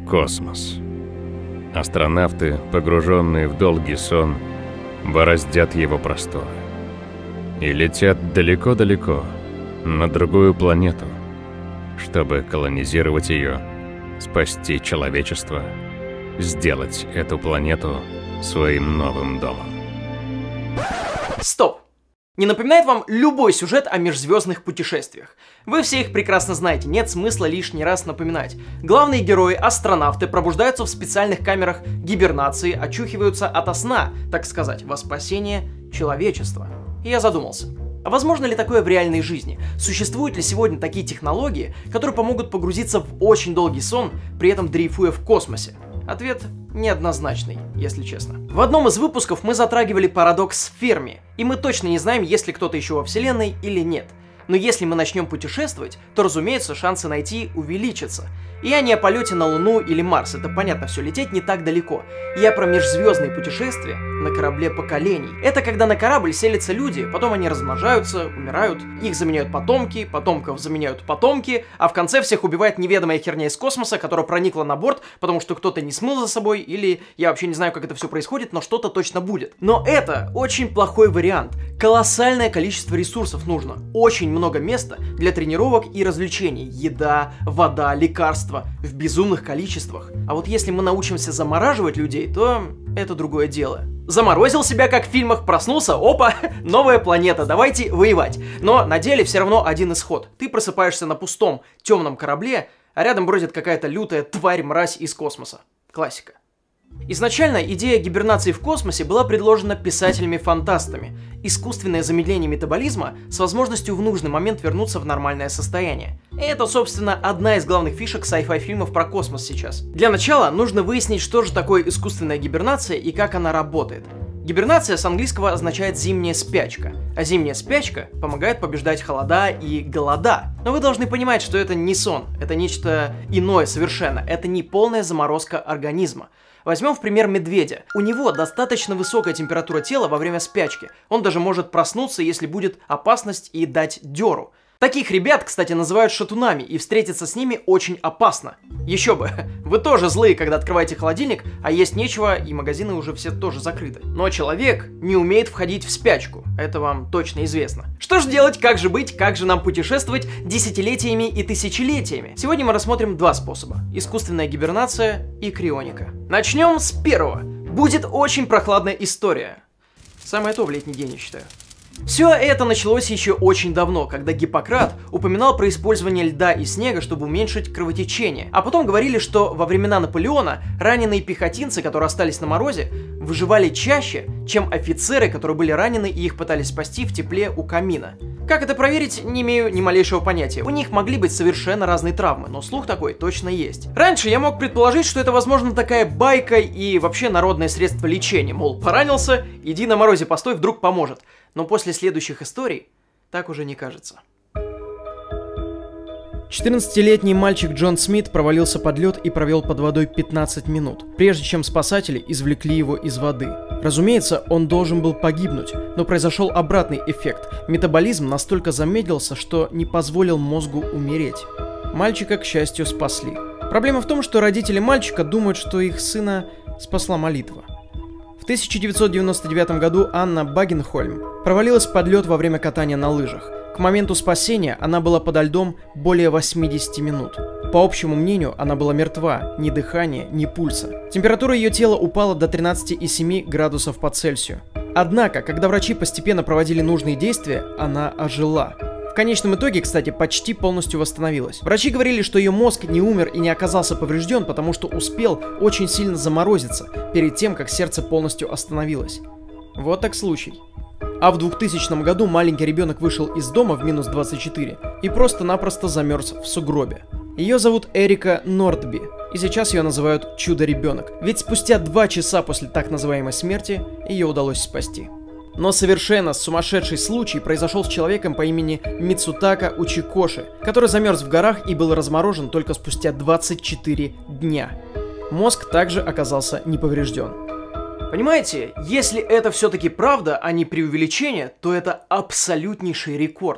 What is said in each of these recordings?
Космос. Астронавты, погруженные в долгий сон, бороздят его просторы и летят далеко-далеко, на другую планету, чтобы колонизировать ее, спасти человечество, сделать эту планету своим новым домом. Стоп! Не напоминает вам любой сюжет о межзвездных путешествиях? Вы все их прекрасно знаете, нет смысла лишний раз напоминать. Главные герои, астронавты, пробуждаются в специальных камерах гибернации, очухиваются ото сна, так сказать, во спасение человечества. И я задумался. А возможно ли такое в реальной жизни? Существуют ли сегодня такие технологии, которые помогут погрузиться в очень долгий сон, при этом дрейфуя в космосе? Ответ неоднозначный, если честно. В одном из выпусков мы затрагивали парадокс Ферми, и мы точно не знаем, есть ли кто-то еще во Вселенной или нет. Но если мы начнем путешествовать, то, разумеется, шансы найти увеличатся. И я не о полете на Луну или Марс, это понятно все, лететь не так далеко. Я про межзвездные путешествия на корабле поколений. Это когда на корабль селятся люди, потом они размножаются, умирают, их заменяют потомки, потомков заменяют потомки, а в конце всех убивает неведомая херня из космоса, которая проникла на борт, потому что кто-то не смыл за собой, или я вообще не знаю, как это все происходит, но что-то точно будет. Но это очень плохой вариант. Колоссальное количество ресурсов нужно, очень много места для тренировок и развлечений, еда, вода, лекарства в безумных количествах. А вот если мы научимся замораживать людей, то это другое дело. Заморозил себя, как в фильмах, проснулся, опа, новая планета, давайте воевать. Но на деле все равно один исход. Ты просыпаешься на пустом, темном корабле, а рядом бродит какая-то лютая тварь-мразь из космоса. Классика. Изначально идея гибернации в космосе была предложена писателями-фантастами. Искусственное замедление метаболизма с возможностью в нужный момент вернуться в нормальное состояние. И это, собственно, одна из главных фишек sci-fi фильмов про космос сейчас. Для начала нужно выяснить, что же такое искусственная гибернация и как она работает. Гибернация с английского означает «зимняя спячка», а зимняя спячка помогает побеждать холода и голода. Но вы должны понимать, что это не сон, это нечто иное совершенно, это не полная заморозка организма. Возьмем в пример медведя. У него достаточно высокая температура тела во время спячки. Он даже может проснуться, если будет опасность, и дать дёру. Таких ребят, кстати, называют шатунами, и встретиться с ними очень опасно. Еще бы, вы тоже злые, когда открываете холодильник, а есть нечего, и магазины уже все тоже закрыты. Но человек не умеет входить в спячку, это вам точно известно. Что же делать, как же быть, как же нам путешествовать десятилетиями и тысячелетиями? Сегодня мы рассмотрим два способа: искусственная гибернация и крионика. Начнем с первого. Будет очень прохладная история. Самое то в летний день, я считаю. Все это началось еще очень давно, когда Гиппократ упоминал про использование льда и снега, чтобы уменьшить кровотечение. А потом говорили, что во времена Наполеона раненые пехотинцы, которые остались на морозе, выживали чаще, чем офицеры, которые были ранены и их пытались спасти в тепле у камина. Как это проверить, не имею ни малейшего понятия. У них могли быть совершенно разные травмы, но слух такой точно есть. Раньше я мог предположить, что это, возможно, такая байка и вообще народное средство лечения. Мол, поранился, иди на морозе постой, вдруг поможет. Но после следующих историй так уже не кажется. 14-летний мальчик Джон Смит провалился под лед и провел под водой 15 минут, прежде чем спасатели извлекли его из воды. Разумеется, он должен был погибнуть, но произошел обратный эффект. Метаболизм настолько замедлился, что не позволил мозгу умереть. Мальчика, к счастью, спасли. Проблема в том, что родители мальчика думают, что их сына спасла молитва. В 1999 году Анна Багенхольм провалилась под лед во время катания на лыжах. К моменту спасения она была подо льдом более 80 минут. По общему мнению, она была мертва, ни дыхания, ни пульса. Температура ее тела упала до 13,7 градусов по Цельсию. Однако, когда врачи постепенно проводили нужные действия, она ожила. В конечном итоге, кстати, почти полностью восстановилась. Врачи говорили, что ее мозг не умер и не оказался поврежден, потому что успел очень сильно заморозиться перед тем, как сердце полностью остановилось. Вот так случай. А в 2000 году маленький ребенок вышел из дома в минус 24 и просто-напросто замерз в сугробе. Ее зовут Эрика Нордби, и сейчас ее называют «Чудо-ребенок», ведь спустя 2 часа после так называемой смерти ее удалось спасти. Но совершенно сумасшедший случай произошел с человеком по имени Мицутака Учикоши, который замерз в горах и был разморожен только спустя 24 дня. Мозг также оказался не поврежден. Понимаете, если это все-таки правда, а не преувеличение, то это абсолютнейший рекорд.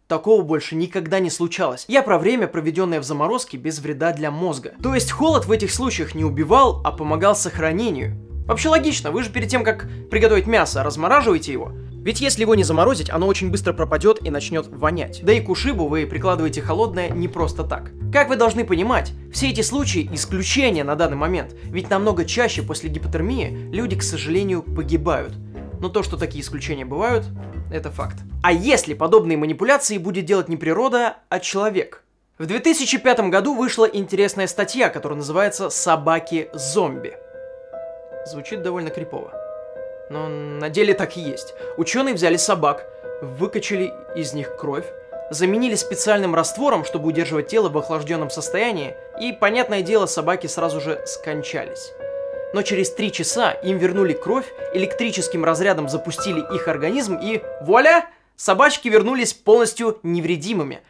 такого больше никогда не случалось. Я про время, проведенное в заморозке без вреда для мозга. То есть холод в этих случаях не убивал, а помогал сохранению. Вообще логично, вы же перед тем, как приготовить мясо, размораживаете его. Ведь если его не заморозить, оно очень быстро пропадет и начнет вонять. Да и к ушибу вы прикладываете холодное не просто так. Как вы должны понимать, все эти случаи исключения на данный момент, ведь намного чаще после гипотермии люди, к сожалению, погибают. Но то, что такие исключения бывают, это факт. А если подобные манипуляции будет делать не природа, а человек? В 2005 году вышла интересная статья, которая называется «Собаки-зомби». Звучит довольно крипово. Но на деле так и есть. Ученые взяли собак, выкачали из них кровь, заменили специальным раствором, чтобы удерживать тело в охлажденном состоянии, и, понятное дело, собаки сразу же скончались. Но через 3 часа им вернули кровь, электрическим разрядом запустили их организм, и вуаля! Собачки вернулись полностью невредимыми.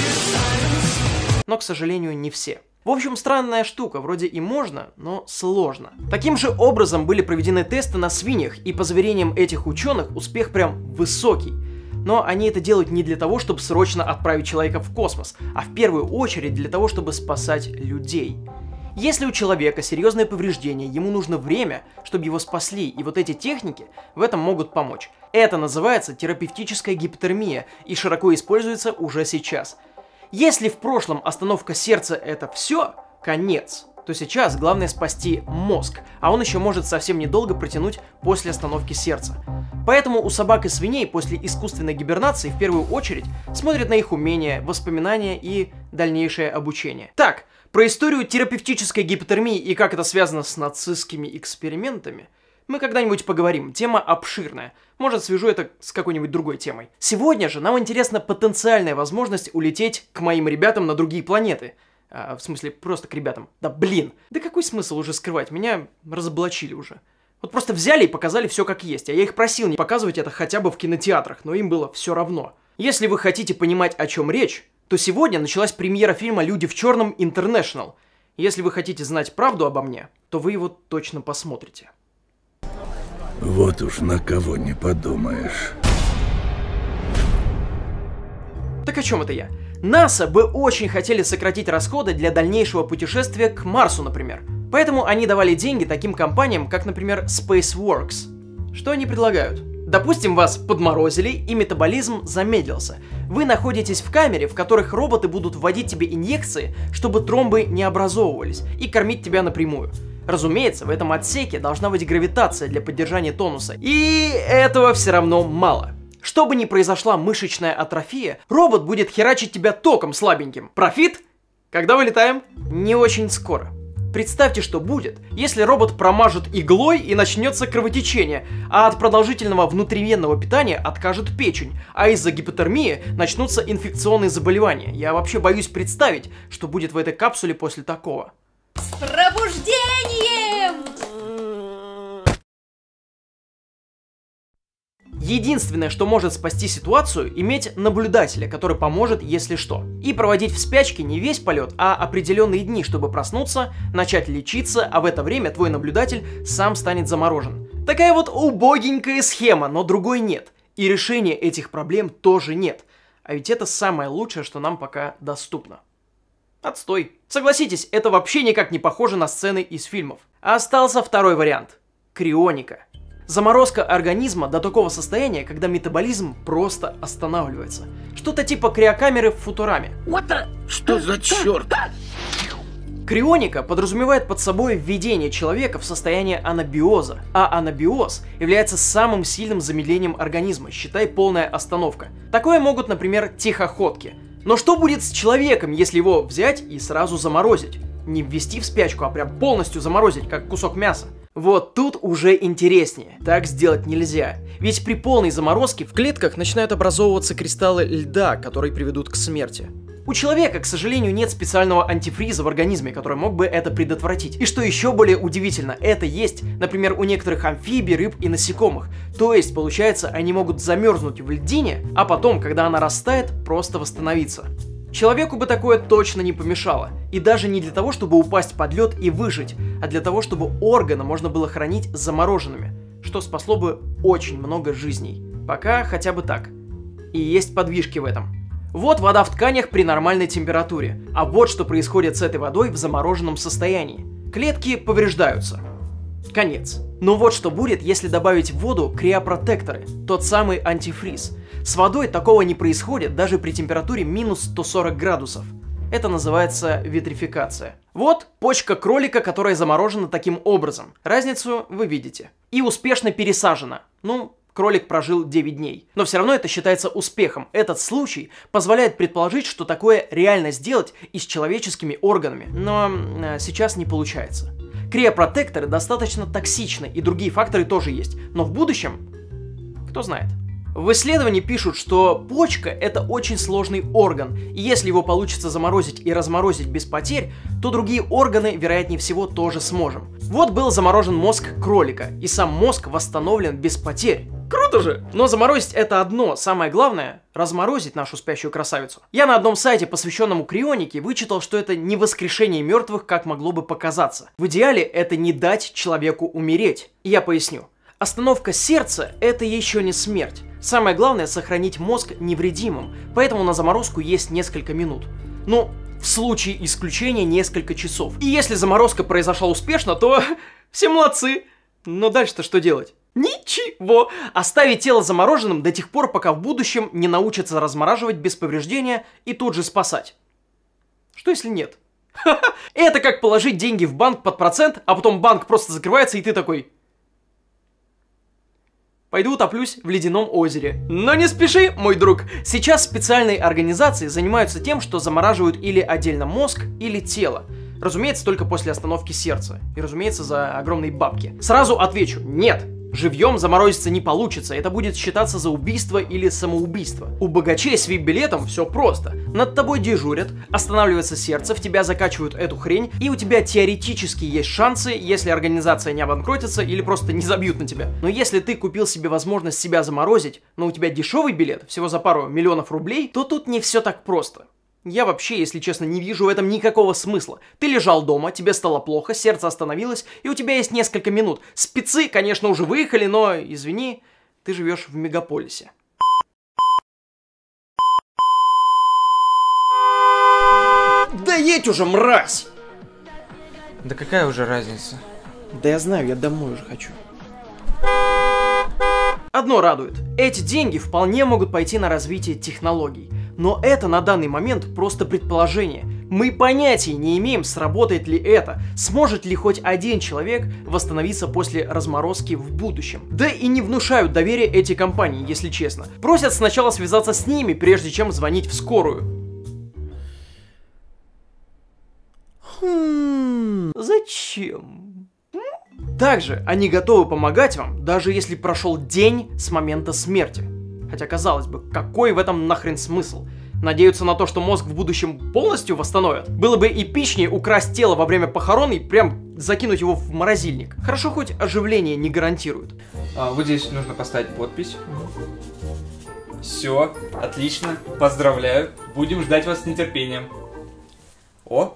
Но, к сожалению, не все. В общем, странная штука, вроде и можно, но сложно. Таким же образом были проведены тесты на свиньях, и по заверениям этих ученых, успех прям высокий. Но они это делают не для того, чтобы срочно отправить человека в космос, а в первую очередь для того, чтобы спасать людей. Если у человека серьезное повреждение, ему нужно время, чтобы его спасли, и вот эти техники в этом могут помочь. Это называется терапевтическая гипотермия и широко используется уже сейчас. Если в прошлом остановка сердца это все, конец, то сейчас главное спасти мозг, а он еще может совсем недолго протянуть после остановки сердца. Поэтому у собак и свиней после искусственной гибернации в первую очередь смотрят на их умения, воспоминания и дальнейшее обучение. Так, про историю терапевтической гипотермии и как это связано с нацистскими экспериментами мы когда-нибудь поговорим, тема обширная. Может, свяжу это с какой-нибудь другой темой. Сегодня же нам интересна потенциальная возможность улететь к моим ребятам на другие планеты. В смысле, просто к ребятам. Да блин, да какой смысл уже скрывать, меня разоблачили уже. Вот просто взяли и показали все как есть, а я их просил не показывать это хотя бы в кинотеатрах, но им было все равно. Если вы хотите понимать, о чем речь, то сегодня началась премьера фильма «Люди в черном. International». Если вы хотите знать правду обо мне, то вы его точно посмотрите. Вот уж на кого не подумаешь. Так о чем это я? НАСА бы очень хотели сократить расходы для дальнейшего путешествия к Марсу, например. Поэтому они давали деньги таким компаниям, как, например, SpaceWorks. Что они предлагают? Допустим, вас подморозили и метаболизм замедлился. Вы находитесь в камере, в которых роботы будут вводить тебе инъекции, чтобы тромбы не образовывались, и кормить тебя напрямую. Разумеется, в этом отсеке должна быть гравитация для поддержания тонуса. И этого все равно мало. Чтобы не произошла мышечная атрофия, робот будет херачить тебя током слабеньким. Профит? Когда вылетаем? Не очень скоро. Представьте, что будет, если робот промажет иглой и начнется кровотечение, а от продолжительного внутривенного питания откажет печень, а из-за гипотермии начнутся инфекционные заболевания. Я вообще боюсь представить, что будет в этой капсуле после такого. С пробуждением! Единственное, что может спасти ситуацию, иметь наблюдателя, который поможет, если что. И проводить в спячке не весь полет, а определенные дни, чтобы проснуться, начать лечиться, а в это время твой наблюдатель сам станет заморожен. Такая вот убогенькая схема, но другой нет. И решения этих проблем тоже нет. А ведь это самое лучшее, что нам пока доступно. Отстой. Согласитесь, это вообще никак не похоже на сцены из фильмов. Остался второй вариант. Крионика. Заморозка организма до такого состояния, когда метаболизм просто останавливается. Что-то типа криокамеры в Футураме. Что за черт? Крионика подразумевает под собой введение человека в состояние анабиоза, а анабиоз является самым сильным замедлением организма, считай полная остановка. Такое могут, например, тихоходки. Но что будет с человеком, если его взять и сразу заморозить? Не ввести в спячку, а прям полностью заморозить, как кусок мяса. Вот тут уже интереснее. Так сделать нельзя. Ведь при полной заморозке в клетках начинают образовываться кристаллы льда, которые приведут к смерти. У человека, к сожалению, нет специального антифриза в организме, который мог бы это предотвратить. И что еще более удивительно, это есть, например, у некоторых амфибий, рыб и насекомых. То есть, получается, они могут замерзнуть в льдине, а потом, когда она растает, просто восстановиться. Человеку бы такое точно не помешало. И даже не для того, чтобы упасть под лед и выжить, а для того, чтобы органы можно было хранить замороженными, что спасло бы очень много жизней. Пока хотя бы так. И есть подвижки в этом. Вот вода в тканях при нормальной температуре, а вот что происходит с этой водой в замороженном состоянии. Клетки повреждаются. Конец. Но вот что будет, если добавить в воду криопротекторы, тот самый антифриз. С водой такого не происходит даже при температуре минус 140 градусов. Это называется витрификация. Вот почка кролика, которая заморожена таким образом. Разницу вы видите. И успешно пересажена. Ну, кролик прожил 9 дней. Но все равно это считается успехом. Этот случай позволяет предположить, что такое реально сделать и с человеческими органами. Но сейчас не получается. Криопротекторы достаточно токсичны, и другие факторы тоже есть. Но в будущем, кто знает. В исследовании пишут, что почка – это очень сложный орган, и если его получится заморозить и разморозить без потерь, то другие органы, вероятнее всего, тоже сможем. Вот был заморожен мозг кролика, и сам мозг восстановлен без потерь. Круто же! Но заморозить это одно, самое главное – разморозить нашу спящую красавицу. Я на одном сайте, посвященном крионике, вычитал, что это не воскрешение мертвых, как могло бы показаться. В идеале это не дать человеку умереть. И я поясню. Остановка сердца – это еще не смерть. Самое главное – сохранить мозг невредимым, поэтому на заморозку есть несколько минут. Ну, в случае исключения несколько часов. И если заморозка произошла успешно, то все молодцы. Но дальше-то что делать? Ничего. Оставить тело замороженным до тех пор, пока в будущем не научатся размораживать без повреждения и тут же спасать. Что если нет? Это как положить деньги в банк под процент, а потом банк просто закрывается и ты такой... Пойду утоплюсь в ледяном озере. Но не спеши, мой друг. Сейчас специальные организации занимаются тем, что замораживают или отдельно мозг, или тело. Разумеется, только после остановки сердца. И, разумеется, за огромные бабки. Сразу отвечу, нет. Живьем заморозиться не получится, это будет считаться за убийство или самоубийство. У богачей с VIP-билетом все просто. Над тобой дежурят, останавливается сердце, в тебя закачивают эту хрень, и у тебя теоретически есть шансы, если организация не обанкротится или просто не забьют на тебя. Но если ты купил себе возможность себя заморозить, но у тебя дешевый билет, всего за пару миллионов рублей, то тут не все так просто. Я вообще, если честно, не вижу в этом никакого смысла. Ты лежал дома, тебе стало плохо, сердце остановилось, и у тебя есть несколько минут. Спецы, конечно, уже выехали, но, извини, ты живешь в мегаполисе. Да едь уже, мразь! Да какая уже разница? Да я знаю, я домой уже хочу. Одно радует. Эти деньги вполне могут пойти на развитие технологий. Но это на данный момент просто предположение. Мы понятия не имеем, сработает ли это, сможет ли хоть один человек восстановиться после разморозки в будущем. Да и не внушают доверия эти компании, если честно. Просят сначала связаться с ними, прежде чем звонить в скорую. Зачем? Также они готовы помогать вам, даже если прошел день с момента смерти. Хотя, казалось бы, какой в этом нахрен смысл? Надеются на то, что мозг в будущем полностью восстановят? Было бы эпичнее украсть тело во время похорон и прям закинуть его в морозильник. Хорошо, хоть оживление не гарантирует. Вот здесь нужно поставить подпись. Все, отлично, поздравляю. Будем ждать вас с нетерпением. О!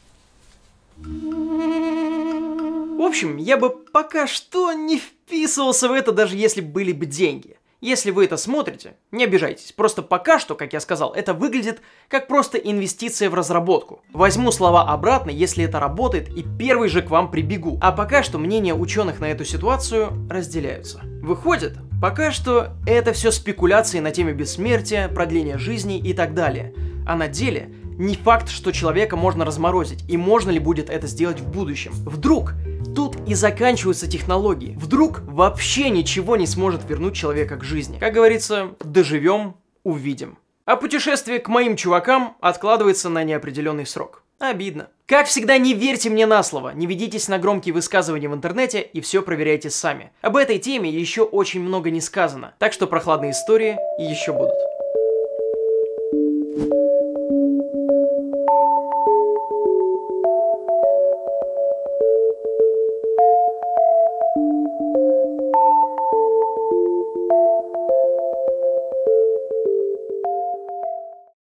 В общем, я бы пока что не вписывался в это, даже если были бы деньги. Если вы это смотрите, не обижайтесь. Просто пока что, как я сказал, это выглядит как просто инвестиция в разработку. Возьму слова обратно, если это работает, и первый же к вам прибегу. А пока что мнения ученых на эту ситуацию разделяются. Выходит, пока что это все спекуляции на теме бессмертия, продления жизни и так далее. А на деле не факт, что человека можно разморозить, и можно ли будет это сделать в будущем. Вдруг тут и заканчиваются технологии. Вдруг вообще ничего не сможет вернуть человека к жизни. Как говорится, доживем, увидим. А путешествие к моим чувакам откладывается на неопределенный срок. Обидно. Как всегда, не верьте мне на слово, не ведитесь на громкие высказывания в интернете и все проверяйте сами. Об этой теме еще очень много не сказано, так что прохладные истории еще будут.